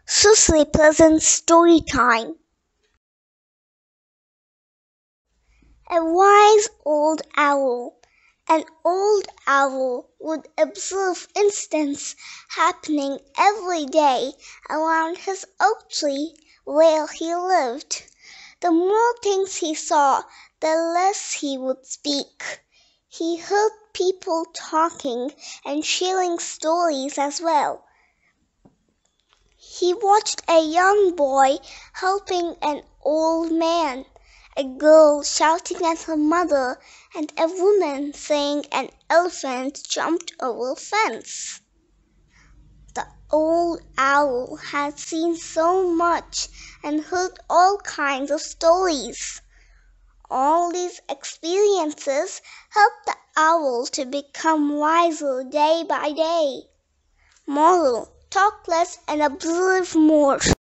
Susli presents story time. A wise old owl. An old owl would observe incidents happening every day around his oak tree where he lived. The more things he saw, the less he would speak. He heard people talking and sharing stories as well. He watched a young boy helping an old man, a girl shouting at her mother, and a woman saying an elephant jumped over a fence. The old owl had seen so much and heard all kinds of stories. All these experiences helped the owl to become wiser day by day. Moral: talk less and observe more.